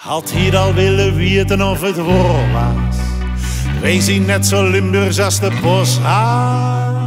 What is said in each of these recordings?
Had hier al willen weten of het waar was. Wij zien net zo Limburgs als de boshaas.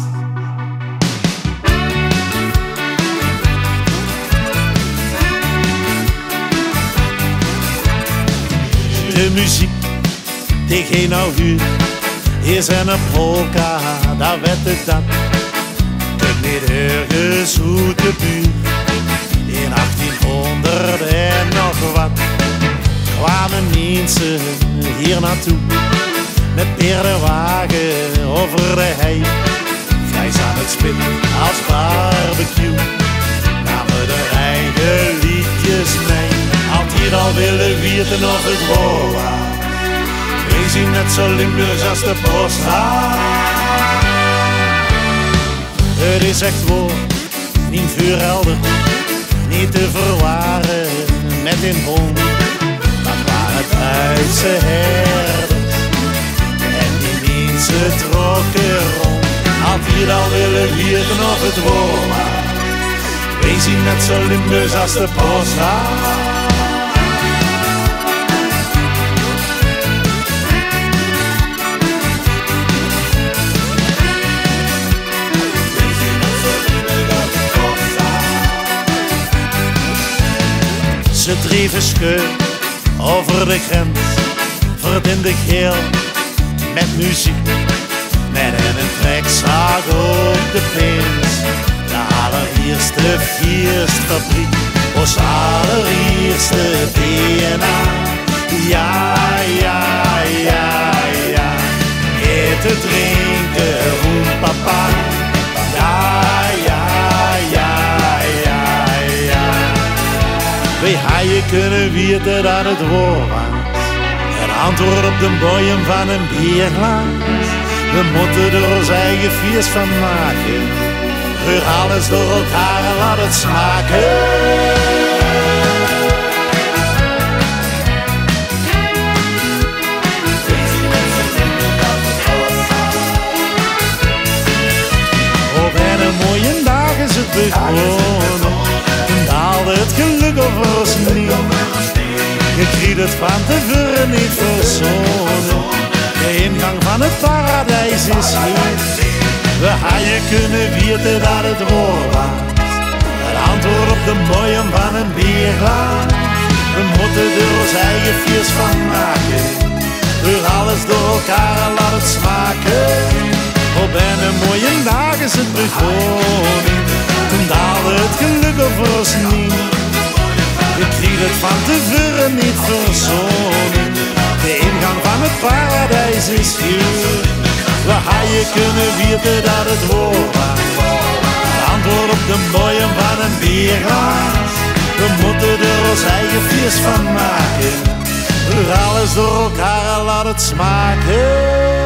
De muziek die geen nou huur is een polka, daar werd het dat. Kunt niet ergens hoe de buurt in 1800 en nog wat kwamen mensen hier naartoe met paardenwagen over de hei. Vlees aan het spit als barbecue, namen de eigen liedjes mee. Had hier al willen weten of het waar was. We zien net zo Limburgs als de boshaas. Het is echt waar, niet vuurhelder, niet te verwaren met een boom. Dat waren Duitse herders en die mensen trokken rond. Had hier al willen weten of het waar was. We zien net zo Limburgs als de boshaas. Ze dreven scheur over de grens, verdiende geel met muziek. Met een trekzaag op de pins, de allereerste vierstfabriek, ons allereerste DNA. Ja, ja, ja, ja, eten, drinken, roem, papa. Ja, ja, ja, ja, ja. Wij hadden kunnen weten dat het waar was. Het antwoord op de boeien van een bierglas. We moeten er ons eigen feest van maken. Reur alles door elkaar en laat het smaken. Op een mooie dag is het begonnen. Daalde het geluk over ons niet. Je kreeg het van tevoren niet verzonnen. De ingang van het paradijs is hier. We hadden kunnen weten dat het waar was. Het antwoord op de mooien van een bierglas. We moeten er ons eigen feest van maken. Reur alles door elkaar en laat het smaken. Op een mooie dag is het begonnen. Toen daalde het geluk over ons niet. Je kreeg het van tevoren niet verzonnen. De ingang van het paradijs is hier. We hadden kunnen weten dat het waar was. Het antwoord op de mooien van een bierglas. We moeten er ons eigen feest van maken. Reur alles door elkaar en laat het smaken.